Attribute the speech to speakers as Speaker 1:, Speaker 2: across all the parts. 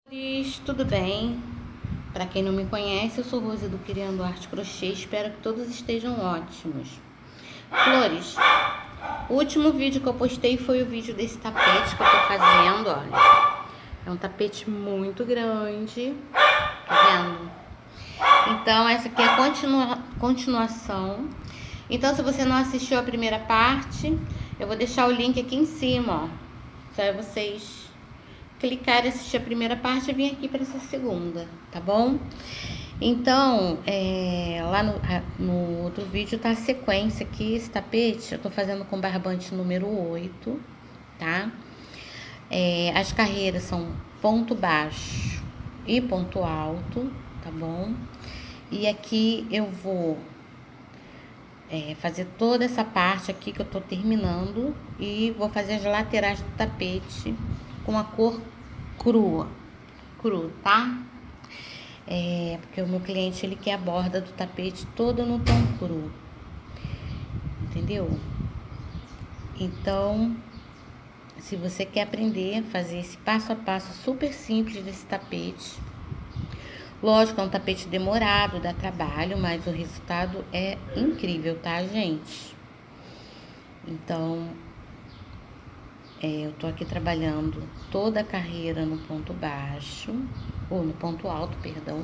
Speaker 1: Tudo bem? Para quem não me conhece, eu sou Rose do Criando Arte Crochê. Espero que todos estejam ótimos. Flores, o último vídeo que eu postei foi o vídeo desse tapete que eu tô fazendo, olha. É um tapete muito grande, tá vendo? Então essa aqui é a continuação. Então se você não assistiu a primeira parte, eu vou deixar o link aqui em cima, ó. Só é vocês clicar e assistir a primeira parte e vir aqui para essa segunda, tá bom? Então, lá no outro vídeo tá a sequência aqui. Esse tapete eu tô fazendo com barbante número 8, tá? As carreiras são ponto baixo e ponto alto, tá bom? E aqui eu vou fazer toda essa parte aqui que eu tô terminando e vou fazer as laterais do tapete com a cor cru, tá? Porque o meu cliente, ele quer a borda do tapete toda no tom cru, entendeu? Então, se você quer aprender a fazer esse passo a passo super simples desse tapete, lógico, é um tapete demorado, dá trabalho, mas o resultado é incrível, tá, gente? Então, eu tô aqui trabalhando toda a carreira no ponto baixo, ou no ponto alto, perdão.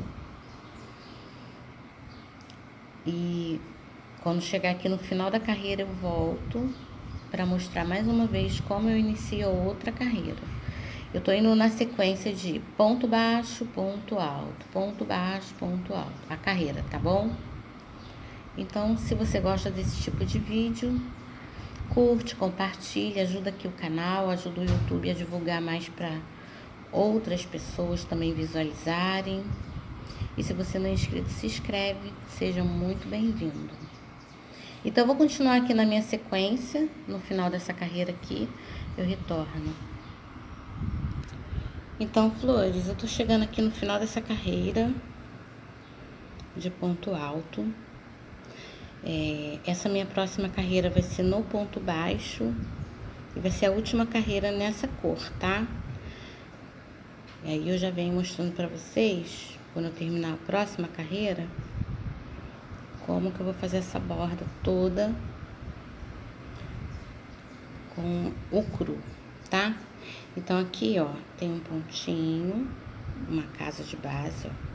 Speaker 1: E quando chegar aqui no final da carreira, eu volto para mostrar mais uma vez como eu inicio outra carreira. Eu tô indo na sequência de ponto baixo, ponto alto, ponto baixo, ponto alto, a carreira, tá bom? Então, se você gosta desse tipo de vídeo, curte, compartilha, ajuda aqui o canal, ajuda o YouTube a divulgar mais para outras pessoas também visualizarem. E se você não é inscrito, se inscreve, seja muito bem-vindo. Então, eu vou continuar aqui na minha sequência, no final dessa carreira aqui, eu retorno. Então, flores, eu tô chegando aqui no final dessa carreira de ponto alto. Essa minha próxima carreira vai ser no ponto baixo e vai ser a última carreira nessa cor, tá? E aí eu já venho mostrando pra vocês, quando eu terminar a próxima carreira, como que eu vou fazer essa borda toda com o cru, tá? Então aqui, ó, tem um pontinho, uma casa de base, ó.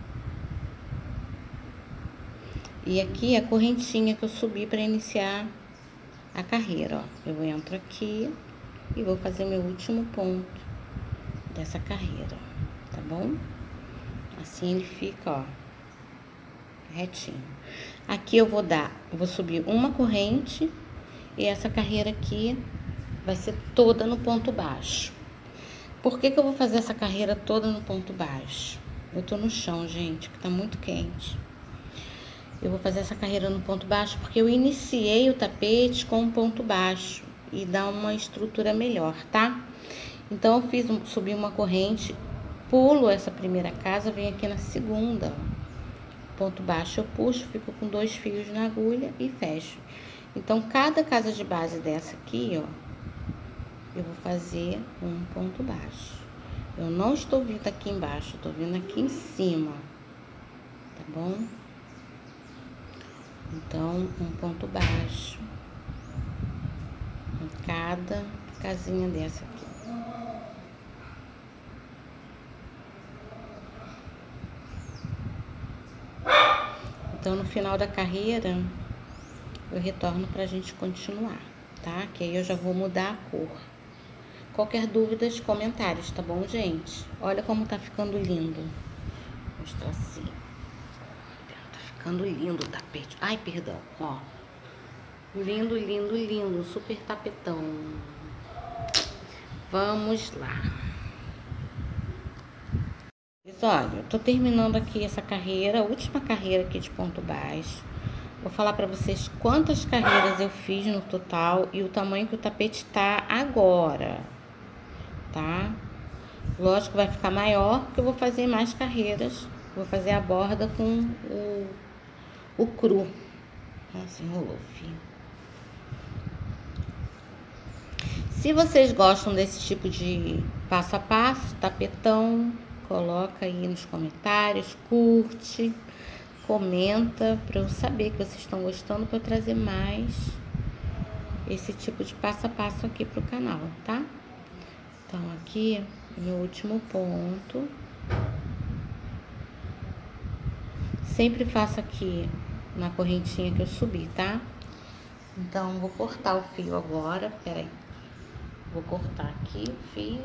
Speaker 1: E aqui a correntinha que eu subi para iniciar a carreira, ó. Eu entro aqui e vou fazer meu último ponto dessa carreira, tá bom? Assim ele fica, ó, retinho. Aqui eu vou subir uma corrente e essa carreira aqui vai ser toda no ponto baixo. Por que que eu vou fazer essa carreira toda no ponto baixo? Eu tô no chão, gente, que tá muito quente. Eu vou fazer essa carreira no ponto baixo porque eu iniciei o tapete com um ponto baixo e dá uma estrutura melhor, tá? Então, eu subi uma corrente, pulo essa primeira casa, venho aqui na segunda, ó. Ponto baixo eu puxo, fico com 2 fios na agulha e fecho. Então, cada casa de base dessa aqui, ó, eu vou fazer um ponto baixo. Eu não estou vindo aqui embaixo, eu tô vindo aqui em cima, tá bom? Então, um ponto baixo em cada casinha dessa aqui. Então, no final da carreira, eu retorno pra gente continuar, tá? Que aí eu já vou mudar a cor. Qualquer dúvida, comentários, tá bom, gente? Olha como tá ficando lindo. Vou mostrar assim. Ficando lindo o tapete. Ai, perdão, ó. Lindo, lindo, lindo. Super tapetão. Vamos lá. Mas olha, eu tô terminando aqui essa carreira, a última carreira aqui de ponto baixo. Vou falar pra vocês quantas carreiras eu fiz no total e o tamanho que o tapete tá agora, tá? Lógico que vai ficar maior, porque eu vou fazer mais carreiras. Vou fazer a borda com o cru. Nossa, enrolou, filho. Se vocês gostam desse tipo de passo a passo, tapetão, coloca aí nos comentários, curte, comenta para eu saber que vocês estão gostando, para eu trazer mais esse tipo de passo a passo aqui pro canal, tá? Então aqui é meu último ponto. Sempre faço aqui na correntinha que eu subi, tá? Então vou cortar o fio agora, peraí. Vou cortar aqui o fio.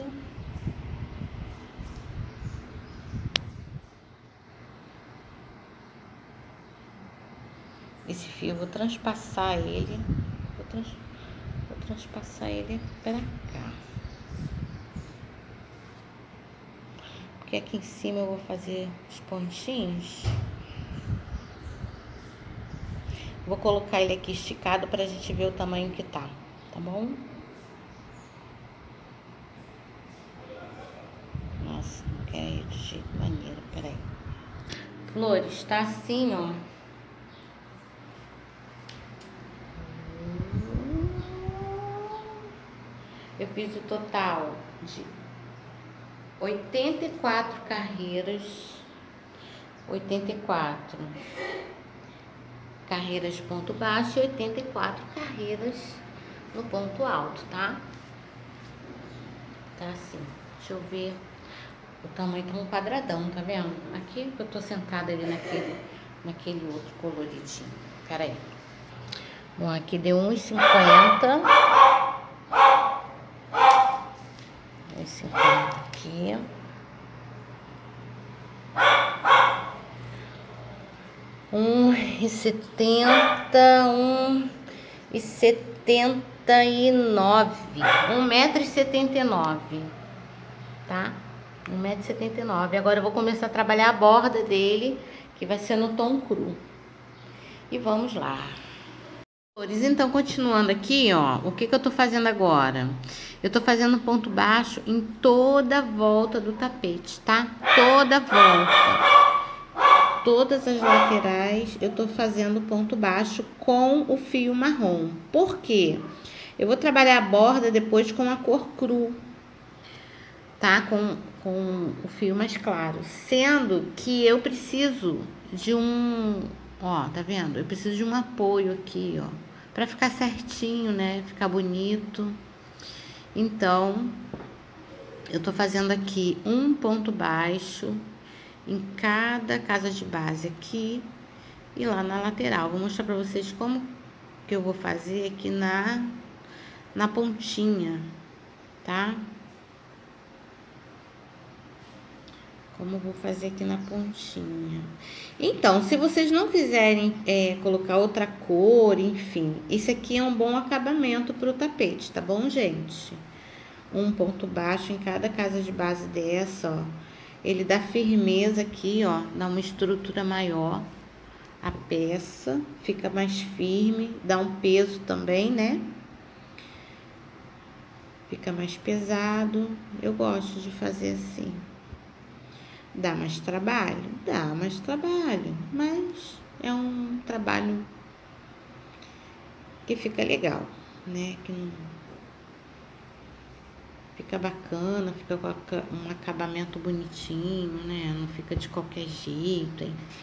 Speaker 1: Esse fio eu vou transpassar ele. Vou transpassar ele pra cá. Porque aqui em cima eu vou fazer os pontinhos. Vou colocar ele aqui esticado pra gente ver o tamanho que tá bom? Nossa, não quero ir de jeito maneiro, peraí. Flores, tá assim, ó. Eu fiz o total de 84 carreiras, 84 carreiras de ponto baixo e 84 carreiras no ponto alto, tá? Tá assim, deixa eu ver, o tamanho tá um quadradão, tá vendo? Aqui que eu tô sentada ali naquele outro coloridinho, pera aí. Bom, aqui deu 1,50. 1,50 aqui. R$1,70, R$1,79, R$1,79, tá? R$1,79. Agora eu vou começar a trabalhar a borda dele, que vai ser no tom cru. E vamos lá. Então, continuando aqui, ó, o que eu tô fazendo agora? Eu tô fazendo ponto baixo em toda a volta do tapete, tá? Toda a volta. Todas as laterais eu tô fazendo ponto baixo com o fio marrom. Por quê? Eu vou trabalhar a borda depois com a cor cru, tá? Com o fio mais claro. Sendo que eu preciso de ó, tá vendo? Eu preciso de um apoio aqui, ó, pra ficar certinho, né? Ficar bonito. Então, eu tô fazendo aqui um ponto baixo em cada casa de base aqui e lá na lateral. Vou mostrar pra vocês como que eu vou fazer aqui na pontinha, tá? Como eu vou fazer aqui na pontinha. Então, se vocês não quiserem colocar outra cor, enfim, esse aqui é um bom acabamento pro tapete, tá bom, gente? Um ponto baixo em cada casa de base dessa, ó. Ele dá firmeza aqui, ó, dá uma estrutura maior. A peça fica mais firme, dá um peso também, né? Fica mais pesado. Eu gosto de fazer assim. Dá mais trabalho? Dá mais trabalho, mas é um trabalho que fica legal, né? Que não... Fica bacana, fica com um acabamento bonitinho, né? Não fica de qualquer jeito, enfim.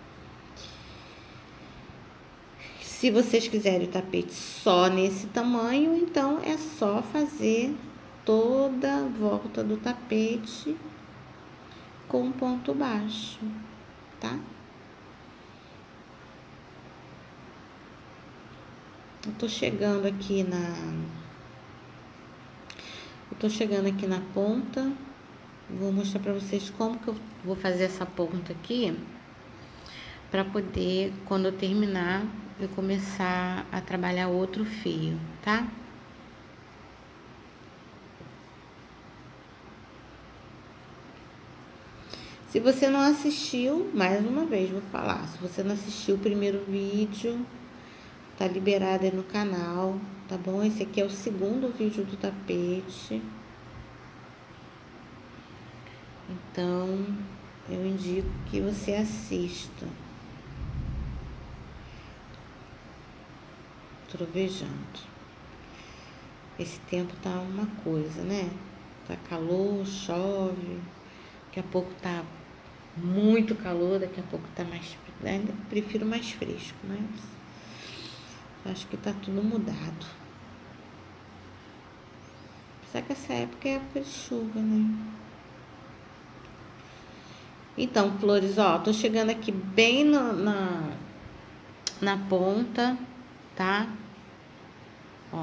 Speaker 1: Se vocês quiserem o tapete só nesse tamanho, então é só fazer toda a volta do tapete com ponto baixo, tá? Eu tô chegando aqui na ponta. Vou mostrar pra vocês como que eu vou fazer essa ponta aqui, pra poder, quando eu terminar, eu começar a trabalhar outro fio, tá? Se você não assistiu, mais uma vez vou falar, se você não assistiu o primeiro vídeo, tá liberado aí no canal, tá bom? Esse aqui é o segundo vídeo do tapete. Então, eu indico que você assista. Trovejando. Esse tempo tá uma coisa, né? Tá calor, chove, Daqui a pouco tá muito calor, daqui a pouco tá mais... Ainda prefiro mais fresco, mas acho que tá tudo mudado. Só que essa época é época de chuva, né? Então, flores, ó, tô chegando aqui bem na ponta, tá? Ó,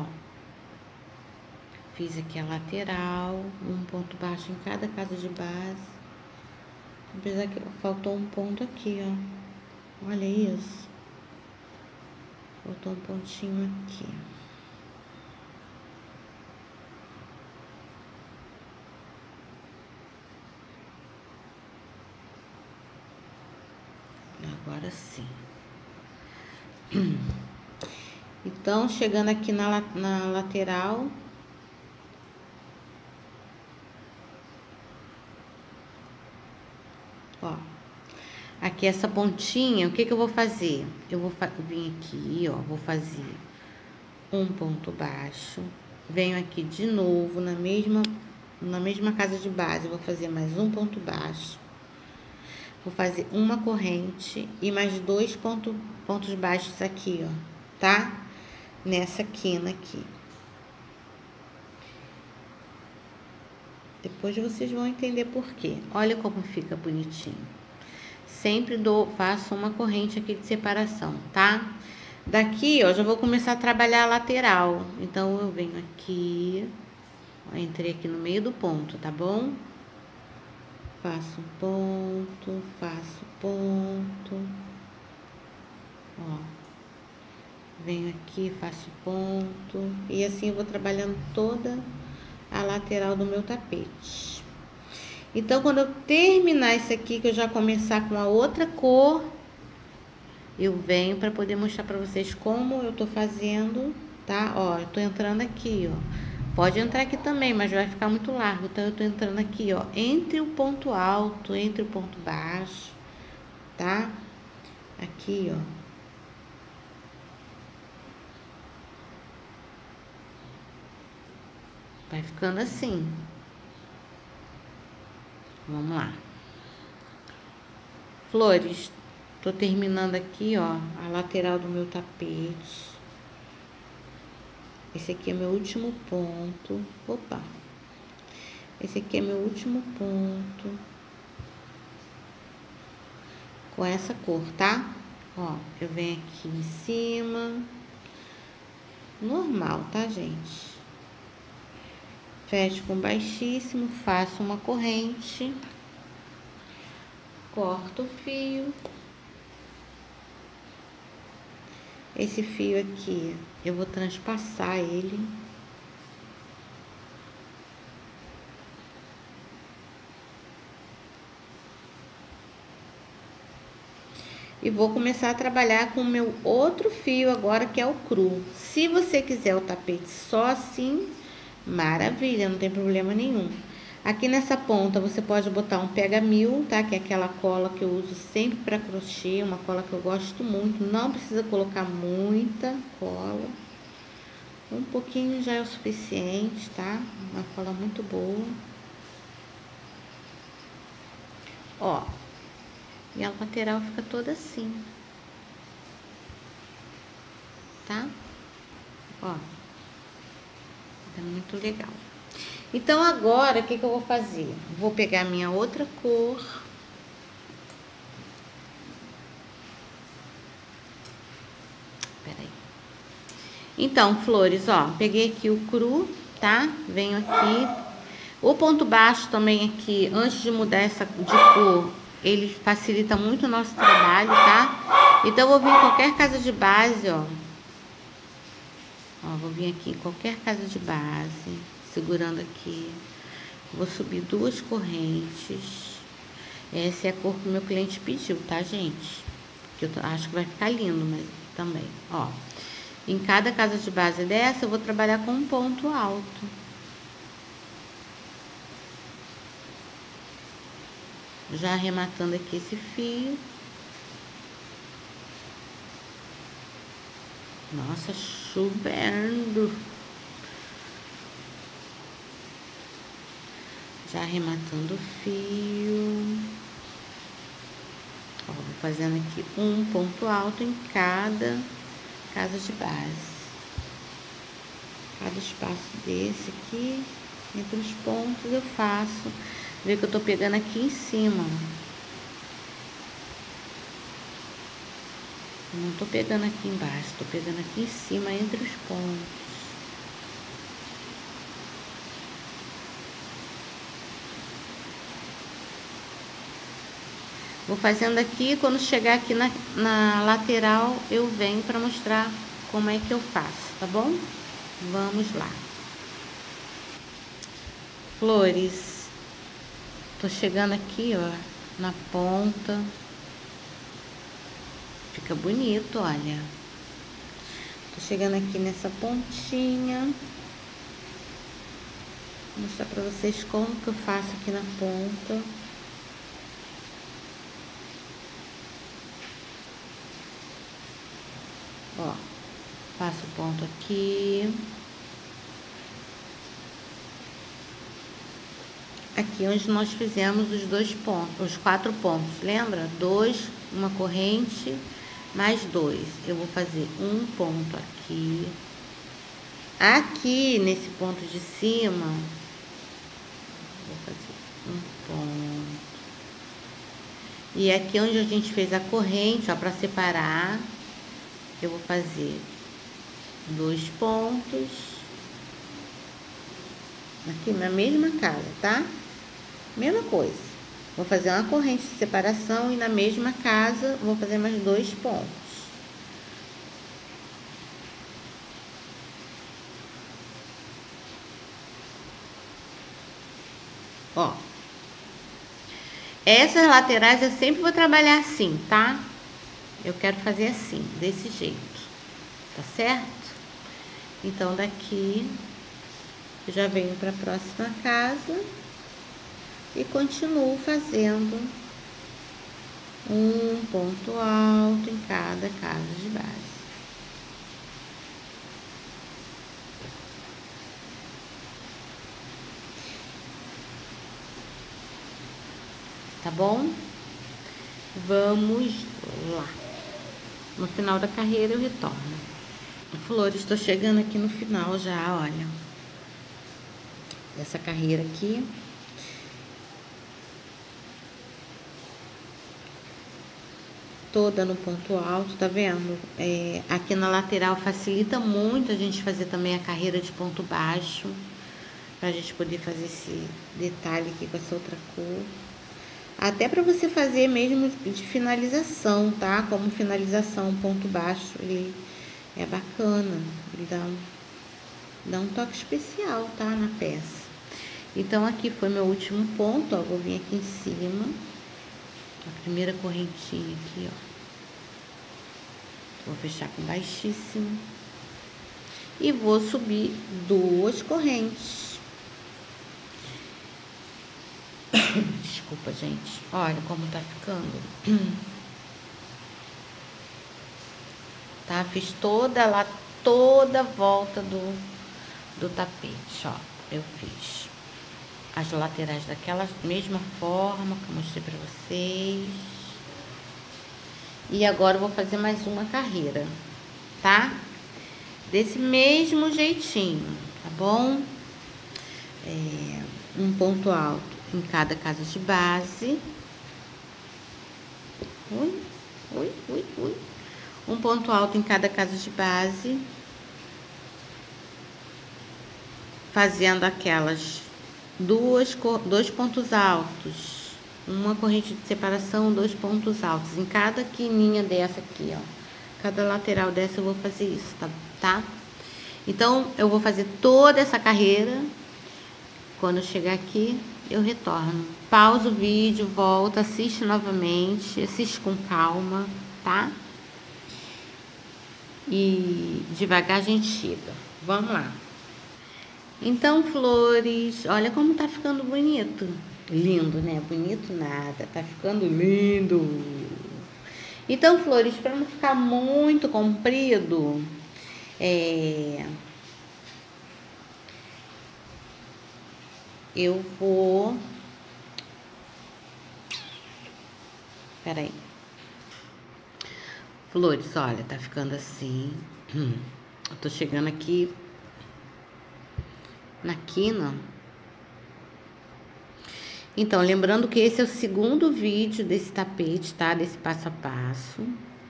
Speaker 1: fiz aqui a lateral, um ponto baixo em cada casa de base. Apesar que faltou um ponto aqui, ó. Olha isso. Faltou um pontinho aqui. Agora sim. Então, chegando aqui na lateral. Ó. Aqui essa pontinha, o que que eu vou fazer? Eu vou vir aqui, ó, vou fazer um ponto baixo. Venho aqui de novo na mesma casa de base, vou fazer mais um ponto baixo. Vou fazer uma corrente e mais 2 pontos baixos aqui, ó, tá? Nessa quina aqui. Depois vocês vão entender por quê. Olha como fica bonitinho. Sempre faço uma corrente aqui de separação, tá? Daqui, ó, já vou começar a trabalhar a lateral. Então, eu venho aqui, ó, entrei aqui no meio do ponto, tá bom? Faço ponto, ó. Venho aqui, faço ponto. E assim eu vou trabalhando toda a lateral do meu tapete. Então, quando eu terminar isso aqui, que eu já começar com a outra cor, eu venho para poder mostrar para vocês como eu tô fazendo, tá? Ó, eu tô entrando aqui, ó. Pode entrar aqui também, mas vai ficar muito largo. Então, eu tô entrando aqui, ó, entre o ponto alto, entre o ponto baixo, tá? Aqui, ó. Vai ficando assim. Vamos lá. Flores, tô terminando aqui, ó, a lateral do meu tapete. Esse aqui é meu último ponto. Opa! Esse aqui é meu último ponto. Com essa cor, tá? Ó, eu venho aqui em cima. Normal, tá, gente? Fecho com baixíssimo, faço uma corrente. Corto o fio. Esse fio aqui, eu vou transpassar ele. E vou começar a trabalhar com o meu outro fio agora, que é o cru. Se você quiser o tapete só assim, maravilha, não tem problema nenhum. Aqui nessa ponta você pode botar um pega-mil, tá? Que é aquela cola que eu uso sempre para crochê, uma cola que eu gosto muito. Não precisa colocar muita cola. Um pouquinho já é o suficiente, tá? Uma cola muito boa. Ó. E a lateral fica toda assim. Tá? Ó. Fica muito legal. Então, agora, o que eu vou fazer? Vou pegar minha outra cor. Peraí. Então, flores, ó. Peguei aqui o cru, tá? Venho aqui. O ponto baixo também aqui, antes de mudar essa de cor, ele facilita muito o nosso trabalho, tá? Então, eu vou vir em qualquer casa de base, ó. Ó, vou vir aqui em qualquer casa de base, segurando aqui. Vou subir 2 correntes. Essa é a cor que o meu cliente pediu, tá, gente? Que eu acho que vai ficar lindo, mas também, ó. Em cada casa de base dessa, eu vou trabalhar com um ponto alto. Já arrematando aqui esse fio. Nossa, chovendo. Já arrematando o fio. Ó, vou fazendo aqui um ponto alto em cada casa de base. Cada espaço desse aqui, entre os pontos eu faço. Vê que eu tô pegando aqui em cima, ó. Eu não tô pegando aqui embaixo, tô pegando aqui em cima, entre os pontos. Vou fazendo aqui, quando chegar aqui na lateral, eu venho pra mostrar como é que eu faço, tá bom? Vamos lá. Flores, tô chegando aqui, ó, na ponta. Fica bonito, olha. Tô chegando aqui nessa pontinha. Vou mostrar pra vocês como que eu faço aqui na ponta. Ó, passo o ponto aqui. Aqui onde nós fizemos os 2 pontos, os 4 pontos, lembra? 2, uma corrente, mais 2. Eu vou fazer um ponto aqui. Aqui, nesse ponto de cima, vou fazer um ponto. E aqui onde a gente fez a corrente, ó, pra separar, eu vou fazer 2 pontos. Aqui na mesma casa, tá? Mesma coisa. Vou fazer uma corrente de separação e na mesma casa vou fazer mais 2 pontos. Ó. Essas laterais eu sempre vou trabalhar assim, tá? Eu quero fazer assim, desse jeito. Tá certo? Então, daqui eu já venho para a próxima casa e continuo fazendo um ponto alto em cada casa de base. Tá bom? Vamos lá. No final da carreira eu retorno. Flores, estou chegando aqui no final já, olha. Essa carreira aqui. Toda no ponto alto, tá vendo? Aqui na lateral facilita muito a gente fazer também a carreira de ponto baixo. Pra gente poder fazer esse detalhe aqui com essa outra cor. Até pra você fazer mesmo de finalização, tá? Como finalização, ponto baixo, ele é bacana. Ele dá um toque especial, tá? Na peça. Então, aqui foi meu último ponto, ó. Vou vir aqui em cima. A primeira correntinha aqui, ó. Vou fechar com baixíssimo. E vou subir 2 correntes. Desculpa, gente. Olha como tá ficando. Tá? Fiz toda a volta do tapete, ó. Eu fiz as laterais daquela mesma forma que eu mostrei pra vocês. E agora eu vou fazer mais uma carreira, tá? Desse mesmo jeitinho, tá bom? Um ponto alto em cada casa de base. Um ponto alto em cada casa de base. Fazendo aquelas 2 pontos altos. Uma corrente de separação, 2 pontos altos. Em cada quininha dessa aqui, ó. Cada lateral dessa eu vou fazer isso, tá? Então, eu vou fazer toda essa carreira. Quando eu chegar aqui, eu retorno. Pausa o vídeo, volta, assiste novamente. Assiste com calma, tá? E devagar a gente chega. Vamos lá. Então, flores, olha como tá ficando bonito. Lindo, né? Bonito nada, tá ficando lindo. Então, flores, para não ficar muito comprido, eu vou... Peraí. Flores, olha, tá ficando assim. Eu tô chegando aqui na quina. Então, lembrando que esse é o segundo vídeo desse tapete, tá? Desse passo a passo.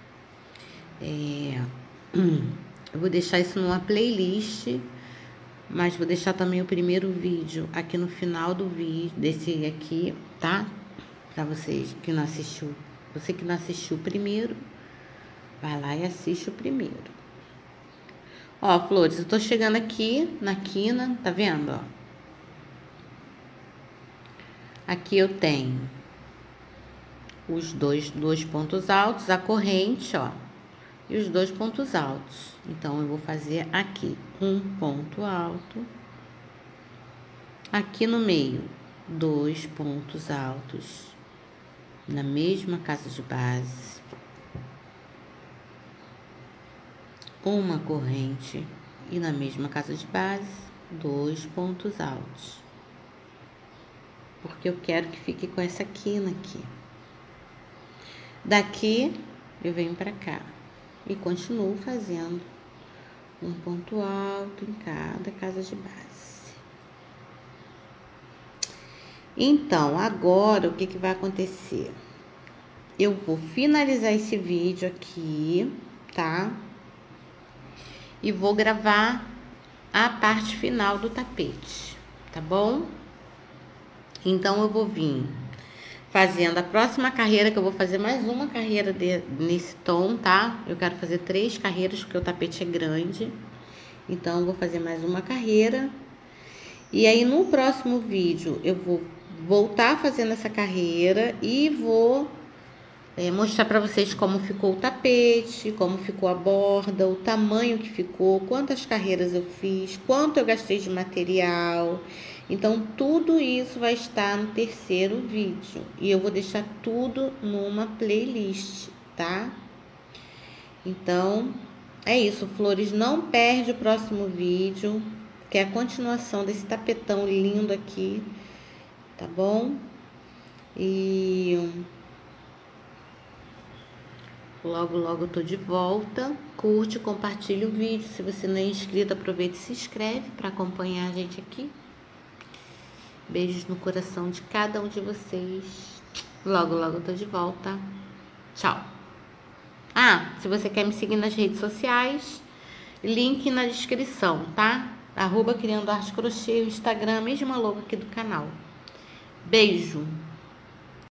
Speaker 1: Eu vou deixar isso numa playlist, mas vou deixar também o primeiro vídeo aqui no final do vídeo, desse aqui, tá? Pra vocês que não assistiu. Você que não assistiu o primeiro, vai lá e assiste o primeiro. Ó, Flores, eu tô chegando aqui na quina, tá vendo, ó? Aqui eu tenho os dois pontos altos, a corrente, ó, e os 2 pontos altos. Então, eu vou fazer aqui um ponto alto, aqui no meio, 2 pontos altos, na mesma casa de base, uma corrente e na mesma casa de base, 2 pontos altos. Porque eu quero que fique com essa quina aqui. Daqui, eu venho pra cá e continuo fazendo um ponto alto em cada casa de base. Então, agora, o que que vai acontecer? Eu vou finalizar esse vídeo aqui, tá? E vou gravar a parte final do tapete, tá bom? Então, eu vou vir fazendo a próxima carreira, que eu vou fazer mais uma carreira nesse tom, tá? Eu quero fazer 3 carreiras, porque o tapete é grande. Então, eu vou fazer mais uma carreira. E aí, no próximo vídeo, eu vou voltar fazendo essa carreira e vou mostrar pra vocês como ficou o tapete, como ficou a borda, o tamanho que ficou, quantas carreiras eu fiz, quanto eu gastei de material. Então, tudo isso vai estar no terceiro vídeo. E eu vou deixar tudo numa playlist, tá? Então, é isso, Flores. Não perde o próximo vídeo, que é a continuação desse tapetão lindo aqui, tá bom? E logo, logo eu tô de volta. Curte, compartilha o vídeo. Se você não é inscrito, aproveita e se inscreve para acompanhar a gente aqui. Beijos no coração de cada um de vocês. Logo, logo eu tô de volta. Tchau. Ah, se você quer me seguir nas redes sociais, link na descrição, tá? @criando arte crochê, o Instagram, mesma logo aqui do canal. Beijo.